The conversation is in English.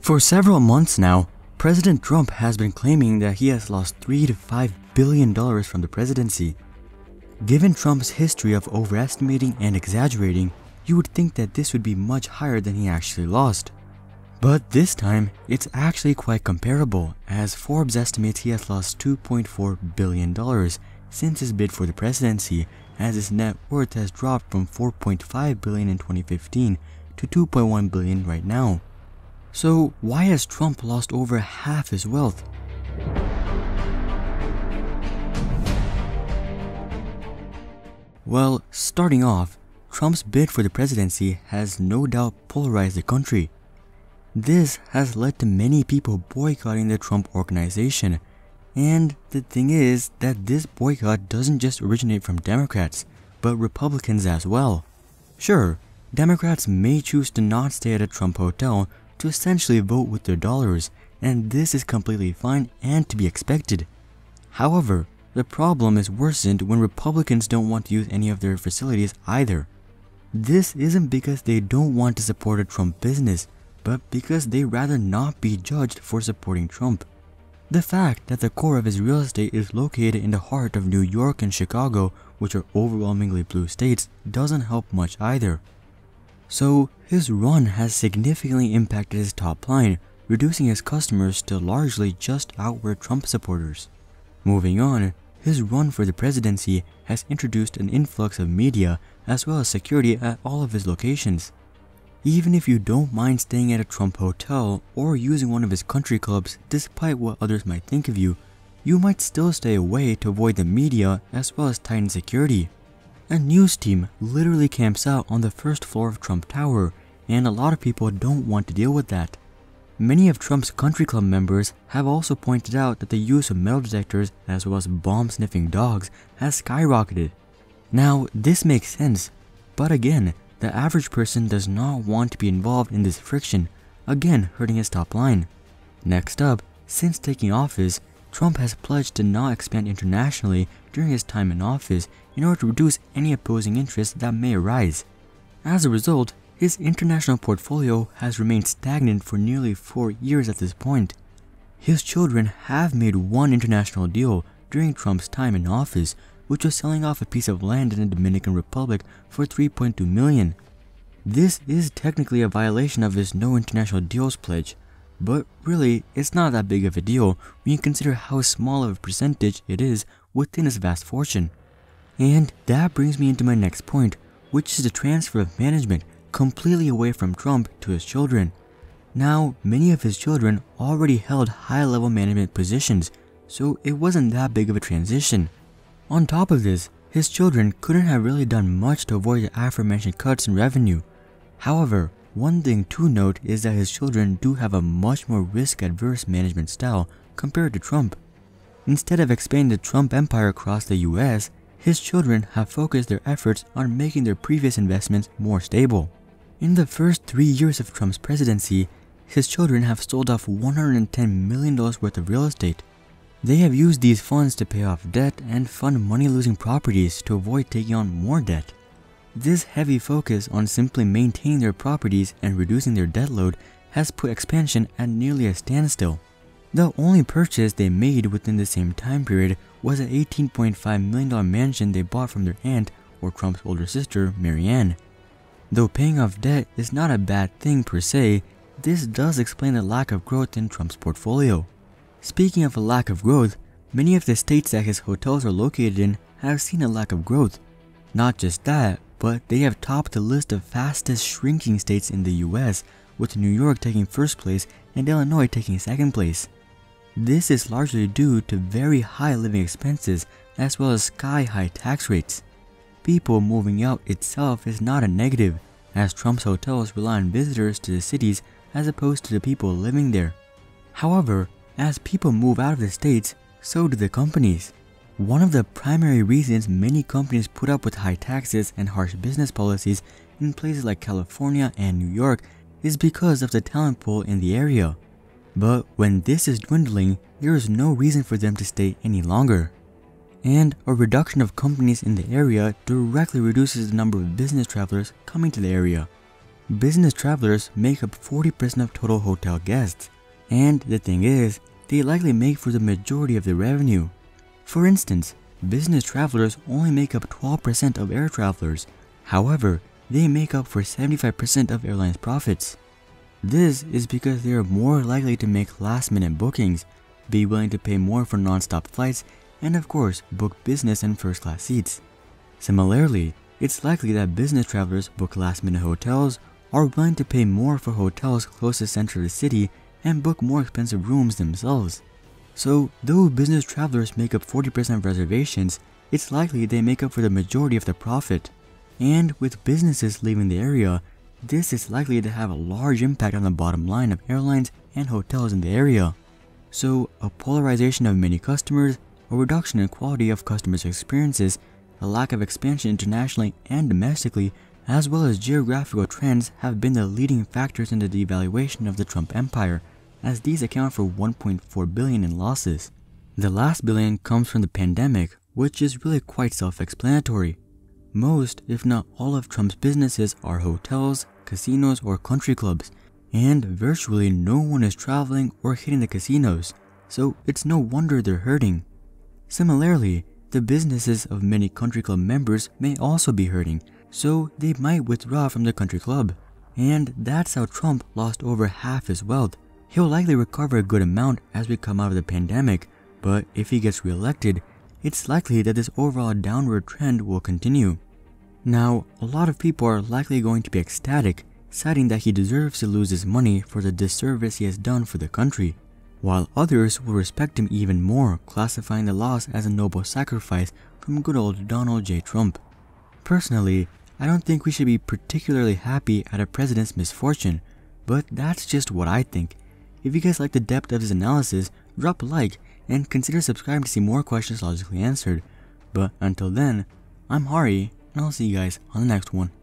For several months now, President Trump has been claiming that he has lost $3 to $5 billion from the presidency. Given Trump's history of overestimating and exaggerating, you would think that this would be much higher than he actually lost. But this time, it's actually quite comparable, as Forbes estimates he has lost $2.4 billion since his bid for the presidency, as his net worth has dropped from $4.5 billion in 2015 to $2.1 billion right now. So why has Trump lost over half his wealth? Well, starting off, Trump's bid for the presidency has no doubt polarized the country. This has led to many people boycotting the Trump Organization, and the thing is that this boycott doesn't just originate from Democrats, but Republicans as well. Sure, Democrats may choose to not stay at a Trump hotel to essentially vote with their dollars, and this is completely fine and to be expected. However, the problem is worsened when Republicans don't want to use any of their facilities either. This isn't because they don't want to support a Trump business, but because they rather not be judged for supporting Trump. The fact that the core of his real estate is located in the heart of New York and Chicago, which are overwhelmingly blue states, doesn't help much either. So his run has significantly impacted his top line, reducing his customers to largely just outward Trump supporters. Moving on, his run for the presidency has introduced an influx of media as well as security at all of his locations. Even if you don't mind staying at a Trump hotel or using one of his country clubs despite what others might think of you, you might still stay away to avoid the media as well as tighten security. A news team literally camps out on the first floor of Trump Tower, and a lot of people don't want to deal with that. Many of Trump's country club members have also pointed out that the use of metal detectors as well as bomb-sniffing dogs has skyrocketed. Now, this makes sense, but again, the average person does not want to be involved in this friction, again hurting his top line. Next up, since taking office, Trump has pledged to not expand internationally during his time in office in order to reduce any opposing interests that may arise. As a result, his international portfolio has remained stagnant for nearly 4 years at this point. His children have made one international deal during Trump's time in office, which was selling off a piece of land in the Dominican Republic for $3.2 million. This is technically a violation of his no international deals pledge, but really it's not that big of a deal when you consider how small of a percentage it is within his vast fortune. And that brings me into my next point, which is the transfer of management completely away from Trump to his children. Now, many of his children already held high-level management positions, so it wasn't that big of a transition. On top of this, his children couldn't have really done much to avoid the aforementioned cuts in revenue. However, one thing to note is that his children do have a much more risk-adverse management style compared to Trump. Instead of expanding the Trump empire across the US, his children have focused their efforts on making their previous investments more stable. In the first 3 years of Trump's presidency, his children have sold off $110 million worth of real estate. They have used these funds to pay off debt and fund money-losing properties to avoid taking on more debt. This heavy focus on simply maintaining their properties and reducing their debt load has put expansion at nearly a standstill. The only purchase they made within the same time period was an $18.5 million mansion they bought from their aunt, or Trump's older sister, Marianne. Though paying off debt is not a bad thing per se, this does explain the lack of growth in Trump's portfolio. Speaking of a lack of growth, many of the states that his hotels are located in have seen a lack of growth. Not just that, but they have topped the list of fastest shrinking states in the US, with New York taking first place and Illinois taking second place. This is largely due to very high living expenses as well as sky-high tax rates. People moving out itself is not a negative, as Trump's hotels rely on visitors to the cities as opposed to the people living there. However, as people move out of the states, so do the companies. One of the primary reasons many companies put up with high taxes and harsh business policies in places like California and New York is because of the talent pool in the area. But when this is dwindling, there is no reason for them to stay any longer. And a reduction of companies in the area directly reduces the number of business travelers coming to the area. business travelers make up 40% of total hotel guests, and the thing is, they likely make for the majority of the revenue. For instance, business travelers only make up 12% of air travelers. However, they make up for 75% of airlines' profits. This is because they are more likely to make last-minute bookings, be willing to pay more for non-stop flights, and of course, book business and first-class seats. Similarly, it's likely that business travelers book last-minute hotels, are willing to pay more for hotels close to the center of the city, and book more expensive rooms themselves. So, though business travelers make up 40% of reservations, it's likely they make up for the majority of the profit. And with businesses leaving the area, this is likely to have a large impact on the bottom line of airlines and hotels in the area. So, a polarization of many customers, a reduction in quality of customers' experiences, a lack of expansion internationally and domestically, as well as geographical trends have been the leading factors in the devaluation of the Trump empire, as these account for $1.4 billion in losses. The last billion comes from the pandemic, which is really quite self-explanatory. Most, if not all of Trump's businesses are hotels, casinos, or country clubs, and virtually no one is traveling or hitting the casinos, so it's no wonder they're hurting. Similarly, the businesses of many country club members may also be hurting, so they might withdraw from the country club. And that's how Trump lost over half his wealth. He'll likely recover a good amount as we come out of the pandemic, but if he gets re-elected, it's likely that this overall downward trend will continue. Now, a lot of people are likely going to be ecstatic, citing that he deserves to lose his money for the disservice he has done for the country, while others will respect him even more, classifying the loss as a noble sacrifice from good old Donald J. Trump. Personally, I don't think we should be particularly happy at a president's misfortune, but that's just what I think. If you guys like the depth of his analysis, drop a like and consider subscribing to see more questions logically answered. But until then, I'm Hari, and I'll see you guys on the next one.